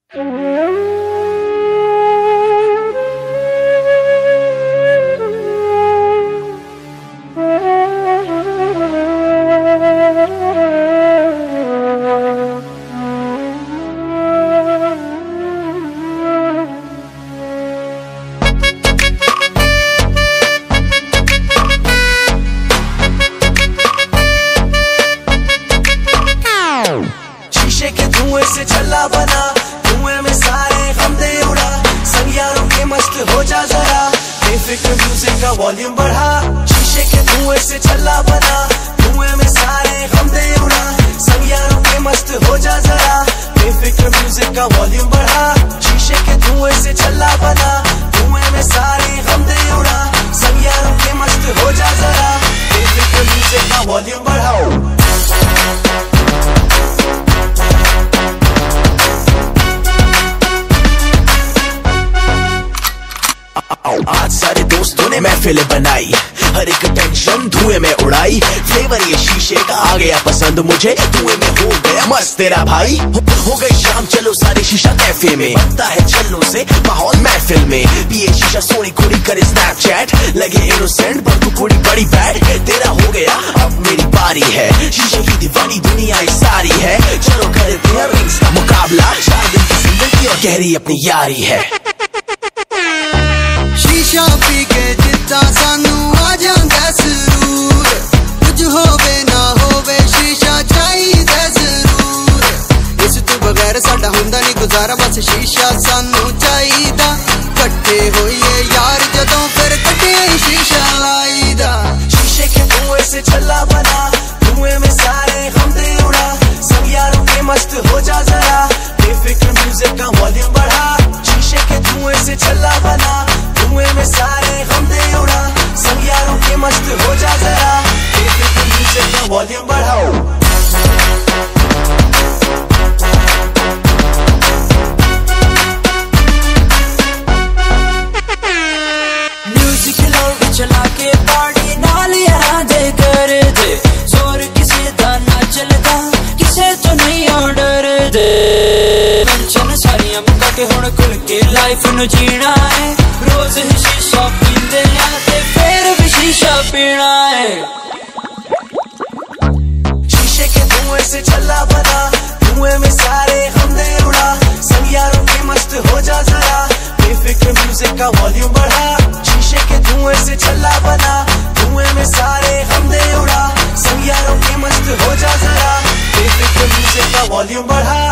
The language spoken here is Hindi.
शीशे के धुएं से छल्ला बना, धुएं में सारे गम दे उड़ा, संग यारों के मस्त हो जा जरा, बेफिक्र म्यूजिक का वॉल्यूम बढ़ा। शीशे के धुएं से छल्ला बना, धुएं में सारे गम दे उड़ा, संग यारों के मस्त हो जा जरा, बेफिक्र म्यूजिक का वॉल्यूम बढ़ा। शीशे के धुएं से छल्ला बना, धुएं में सारे गम दे उड़ा, संग यारों के मस्त हो जा जरा, बेफिक्र म्यूजिक का वॉल्यूम बढ़ाओ। आज सारे दोस्तों ने महफिल बनाई, हर एक टेंशन धुएं में उड़ाई, फ्लेवर ये शीशे का आ गया पसंद मुझे, धुएं में हो गया मस्त तेरा भाई। हो गई शाम चलो सारे शीशा कैफे में, बनता है छल्लों से माहौल महफिल में, पिए शीशा सोनी कुड़ी करे स्नैपचैट, लगे इनोसेंट पर तू कुड़ी बड़ी बैड, तेरा हो गया अब मेरी बारी है, शीशे की दीवानी दुनिया ही सारी है, चलो करते हैं रिंग्स का मुकाबला, 4 दिन की जिंदगी और गहरी अपनी यारी है। शीशा पी के जिद्दा सानू आ जांदा सुरूर, कुछ होवे ना होवे शीशा चाहिदा जरूर, इस तू बगैर साडा हुंदा नहीं गुजारा, बस शीशा सानू चाहिदा, कट्ठे होइए यार जदों फिर कट्ठे शीशा लाईदा। शीशे के धुएं से छल्ला बना, धुएं में सारे गम दे उड़ा, सब यारों के मस्त हो जा जरा, बेफिक्र म्यूजिक का वॉल्यूम बढ़ा। शीशे के धुएं से छल्ला बना, धुएं में सारे गम दे उड़ा, सब यारों के मस्त हो जा जरा, बेफिक्र म्यूजिक का वॉल्यूम बढ़ाओ। म्यूजिक लाउड चला के पार्टी नाल यहाँ दे कर दे, जोर किसे दा ना चलदा, किसे तो नहीं ऑर्डर दे, टेंशन सारियां मुका के हुण खुल के लाइफ नु जीना है, रोज ही शीशा पींदे आते फिर भी शीशा पीना है। शीशे के धुएं से छल्ला बना, धुएं में सारे गम दे उड़ा, सब यारों के मस्त हो जा जरा, बेफिक्र म्यूजिक का वॉल्यूम बढ़ा। शीशे के धुएं से छल्ला बना, धुएं में सारे गम दे उड़ा, सब यारों के मस्त हो जा जरा, बेफिक्र म्यूजिक का वॉल्यूम बढ़ा।